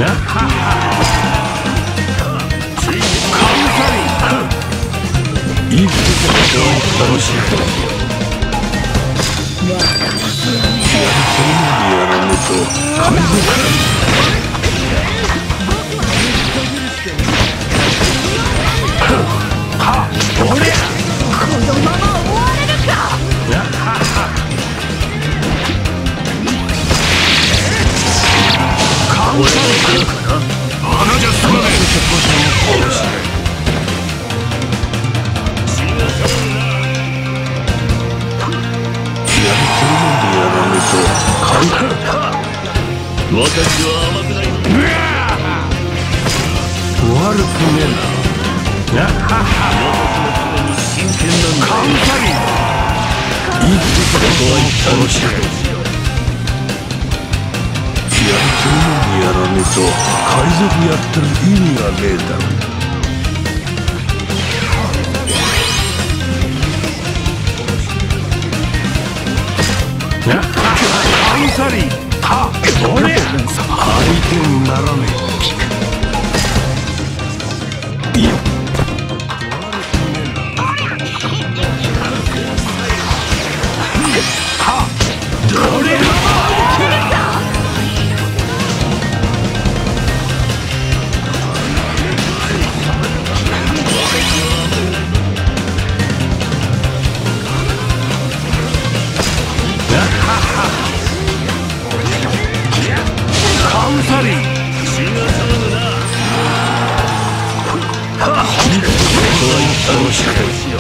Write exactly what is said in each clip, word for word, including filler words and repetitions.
いいこと楽しいやらぬと海賊はっどれこのまま終われるかカウンター来るかな穴じゃ済まねえ私は甘くない悪くねえな。私は常に真剣なんだ。カウンタリーいいこと楽しいやりてるのにやらねえと海賊やってる意味がねえだろ。カウンタリーはっどれ相手にならねえ。いやはっどれカウンタリー血が騒ぐなはっ楽しくしよう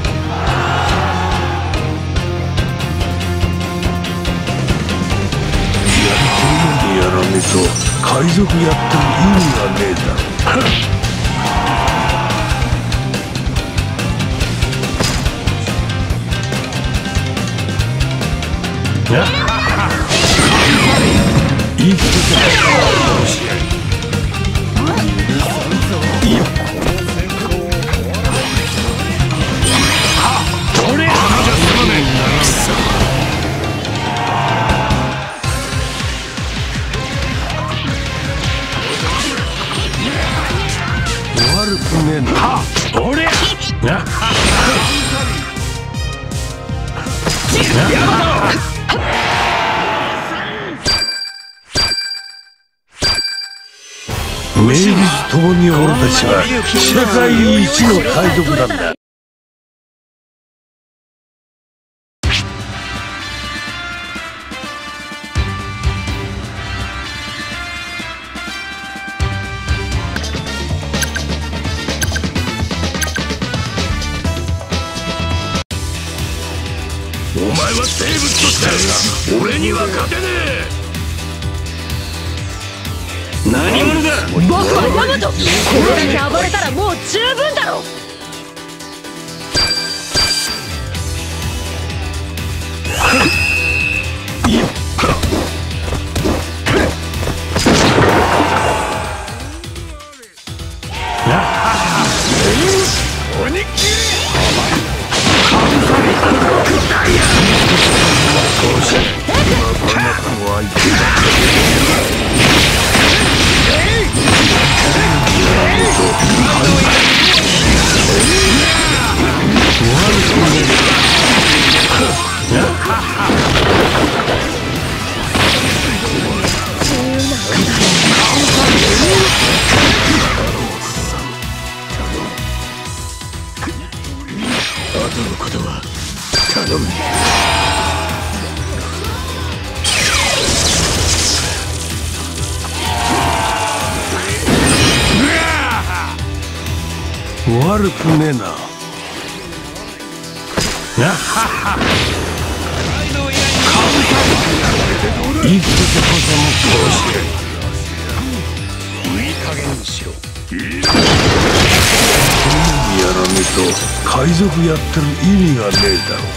やりてるのにやらねえと海賊やってる意味がねえだろ。いいことだよしいやはっどれ穴じゃ済まねえ悪くねえなはっどれやっ名実ともに俺たちは世界一の海賊なんだ。お前は生物として俺には勝てねえ。何者だ。僕はヤマト。これだけ暴れたらもう十分だろ。いや鬼切りカウンタリーダイヤそうし今この子は相手だ後のことは頼む。悪くねえな。いいことこそも殺していい加減にしろ。やらねえと海賊やってる意味がねえだろ。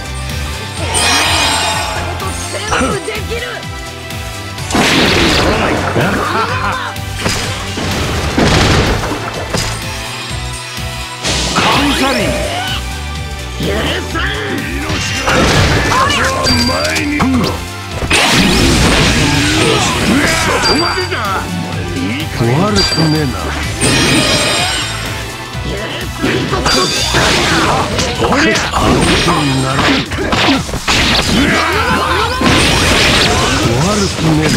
カウンタリー許さん。前にそこまでだ。いい加悪くねえな。俺相手にならん。悪くねえな。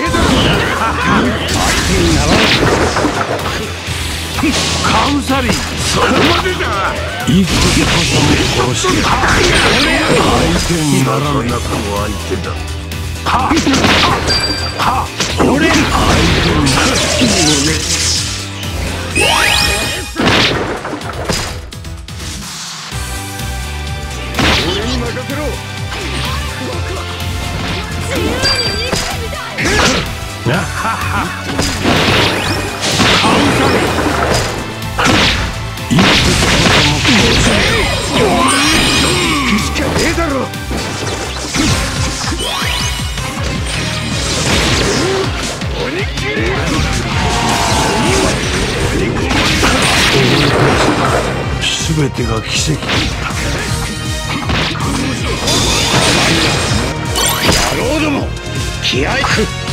カウサリー、そこまでだ。一個こそも殺して相手にならん。なくも相手だ。はっはっ、俺相手にならなははいいことも殺せよ。行くしかねえだろ。全てが奇跡だ。野郎ども、気合いく。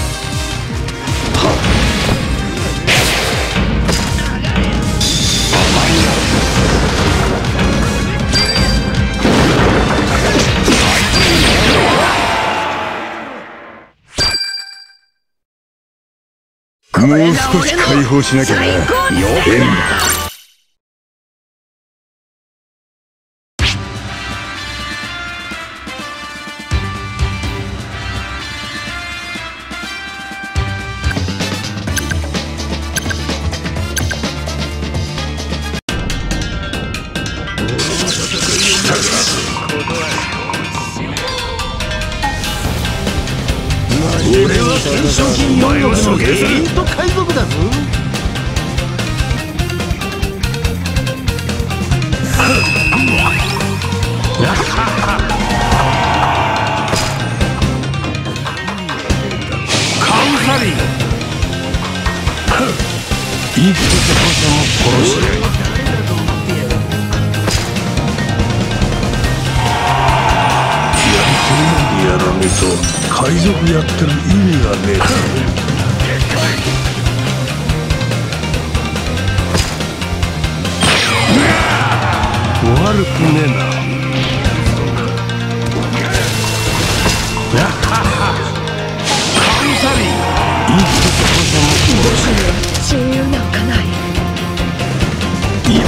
もう少し解放しなきゃな。変だ。俺は懸賞金よんおくのエリート海賊だぞ。カウサリー、生きててこそも殺してややらねえと海賊やってる意味がねえ。悪くねえな。カウサリー、生きててこそも殺してや親友なんかない。 いや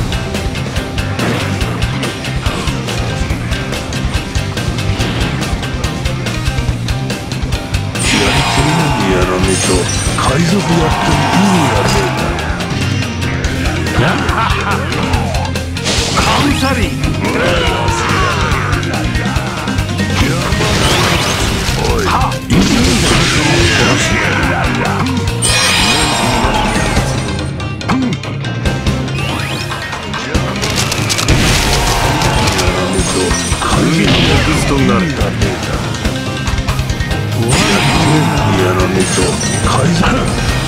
やらねえと海賊やってる意味がねえな。カウサリー、はっ、いいんだ殺してやらねえと海賊のクズとなるだねえだ。やらねえと海賊だ。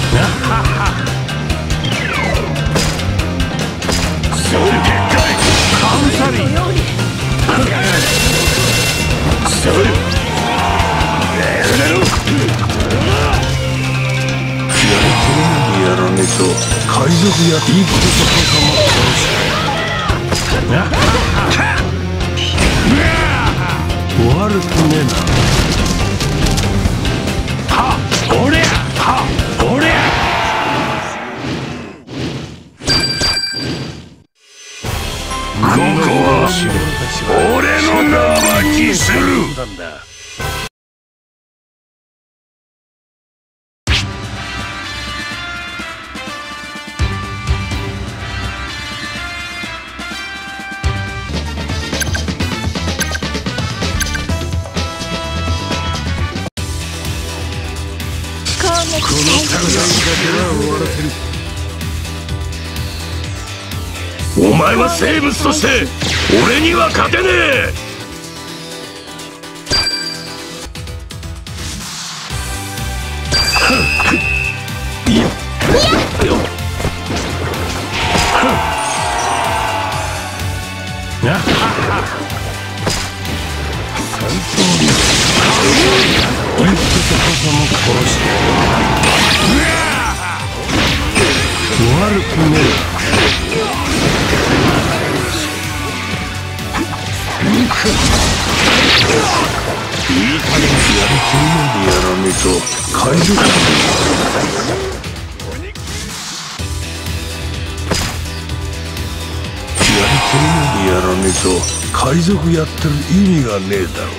そういう結果カウサリー、そういうやらねえと海賊やいいこととかも殺して悪くねえな。俺やは俺やここは俺の名はキする。この戦いだけは終わらせる。お前は生物として俺には勝てねえ。いや俺悪くねえ。いい加減やる気にやらねえと海賊やる気にやらねえと海賊やってる意味がねえだろ。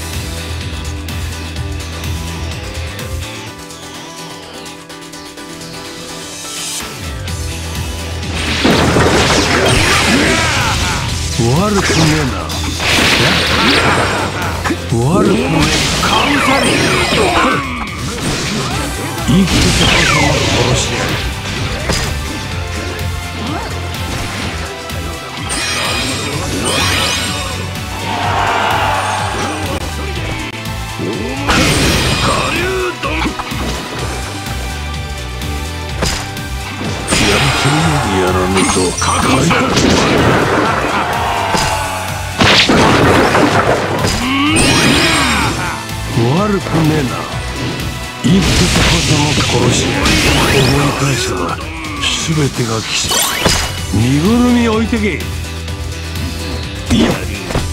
悪くねえな。悪くねえ。カウンサリー生きてたことも殺しやる。我流丼やる気にやらねえと海賊悪くねえな。生きてたことも殺し思い返せば全てが来た。身ぐるみ置いてけ。やる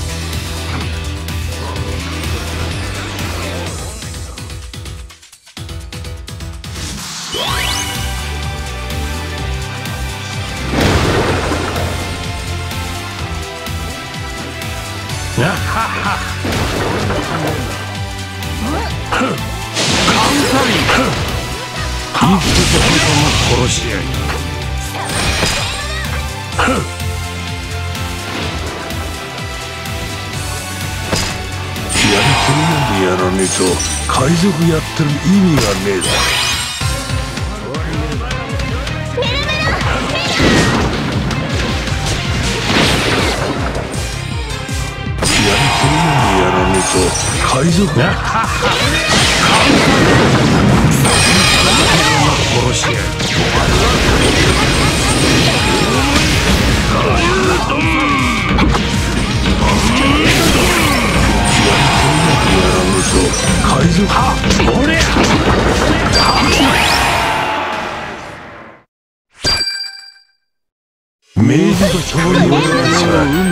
なははカウンサリー生きてたことも殺し合い。やる気にまでやらねえと海賊やってる意味がねえだ。やる気にまでやらねえと海賊や殺し合い。海賊俺明治と共に俺たちは